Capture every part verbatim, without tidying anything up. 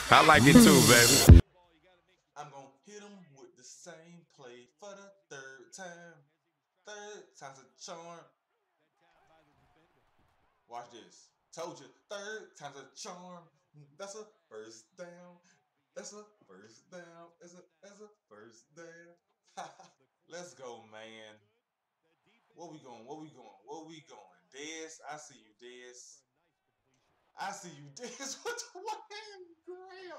I like it too, baby. I'm gonna hit him with the same play for the third time. Third time's a charm. Watch this. Told you, third time's a charm. That's a first down. That's a first down. That's a that's a first down. Let's go, man. Where we going? Where we going? Where we going? Dez, I see you, Dez. I see you, Dez. What the one hand grab?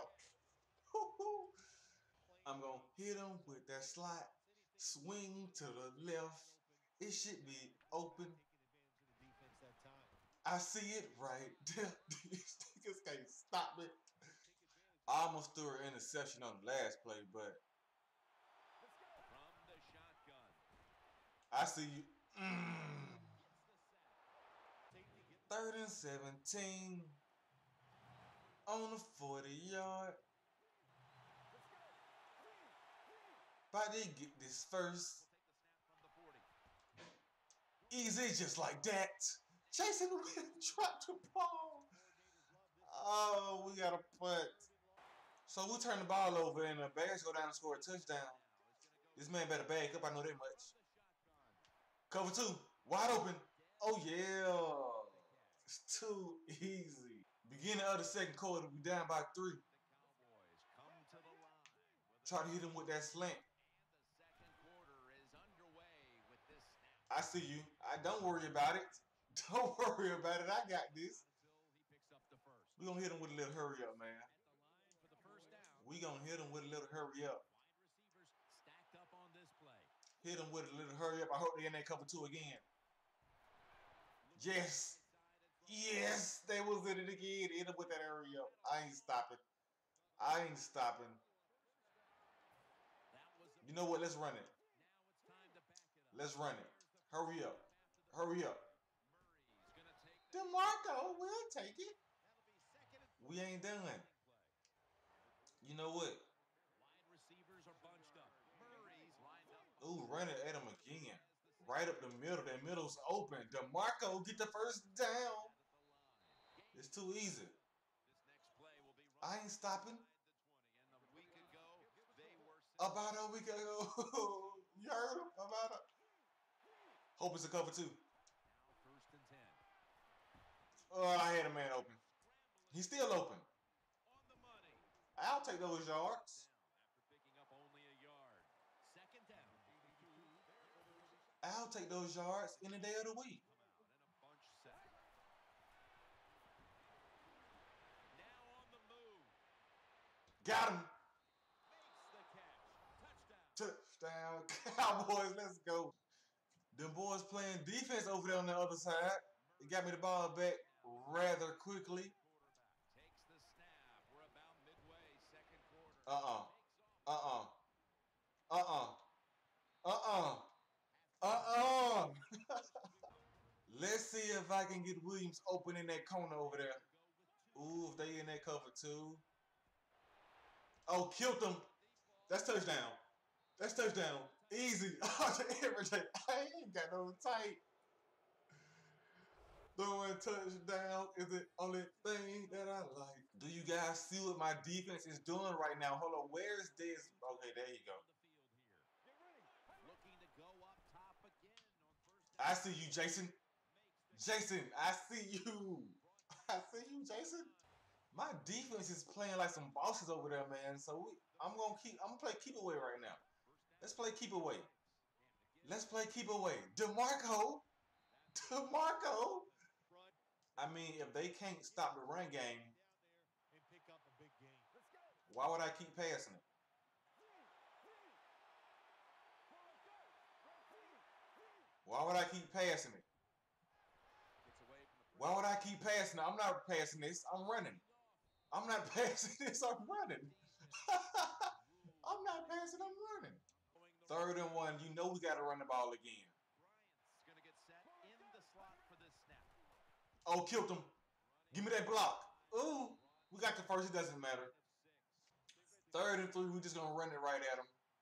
I'm gonna hit him with that slot. Swing to the left. It should be open. I see it right there. These niggas can't stop it. I almost threw an interception on the last play, but I see you. Mm. Third and seventeen on the forty yard. About to get this first. Easy, just like that. Jason Witten dropped the ball. Oh, we got a punt. So we turn the ball over and the Bears go down and score a touchdown. This man better bag up. I know that much. Cover two, wide open. Oh yeah, it's too easy. Beginning of the second quarter, we down by three. Try to hit him with that slant. I see you. I don't worry about it. Don't worry about it. I got this. We gonna hit him with a little hurry up, man. We gonna hit him with a little hurry up. Hit him with a little hurry up. I hope they in that cover two again. Yes. Yes. They was in it again. Hit him with that hurry up. I ain't stopping. I ain't stopping. You know what? Let's run it. Let's run it. Hurry up. Hurry up. DeMarco, we'll take it. We ain't done. You know what? Ooh, run it at him again. Right up the middle. That middle's open. DeMarco, get the first down. It's too easy. I ain't stopping. About a week ago. You heard him? About a... Hope it's a cover two. Oh, I had a man open. He's still open. I'll take those yards. I'll take those yards any day of the week. Got him. Touchdown. Cowboys, let's go. Them boys playing defense over there on the other side. They got me the ball back rather quickly. Uh-uh. Uh-uh. Uh-uh. Uh-uh. Uh-uh. Let's see if I can get Williams open in that corner over there. Ooh, if they in that cover too. Oh, killed them. That's touchdown. That's touchdown. Easy. Oh, I ain't got no tight. Throwing touchdown is the only thing that I like. Do you guys see what my defense is doing right now? Hold on. Where's this? Okay, there you go. I see you, Jason. Jason, I see you. I see you, Jason. My defense is playing like some bosses over there, man. So we, I'm gonna keep. I'm gonna play keep away right now. Let's play keep away. Let's play keep away. DeMarco. DeMarco. I mean, if they can't stop the run game, why would I keep passing it? Why would I keep passing it? Why would I keep passing it? I'm not passing this. I'm running. I'm not passing this. I'm running. I'm not passing. I'm running. Third and one. You know we got to run the ball again. Oh, killed him. Give me that block. Ooh, we got the first. It doesn't matter. Third and three. We're just going to run it right at him.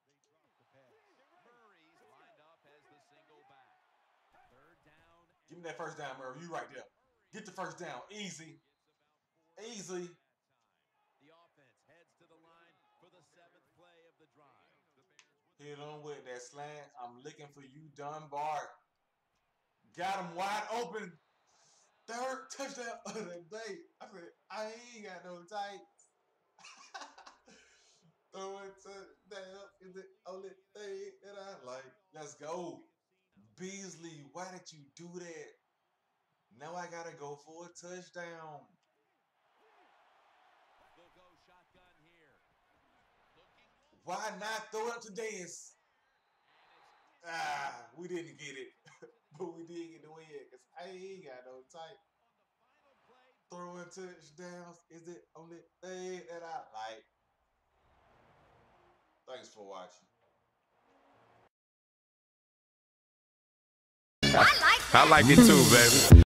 Give me that first down, Murray. You right there. Get the first down. Easy. Easy. Hit him with that slant. I'm looking for you, Dunbar. Got him wide open. Third touchdown of the day. I said, I ain't got no tights. Throwing touchdown is the only thing that I like. Let's go. Beasley, why did you do that? Now I gotta go for a touchdown. Why not throw it to Dez? Ah, we didn't get it. But we did get the win because I ain't got no type. Throwing touchdowns is the only thing that I like. Thanks for watching. I like, I like it too, baby.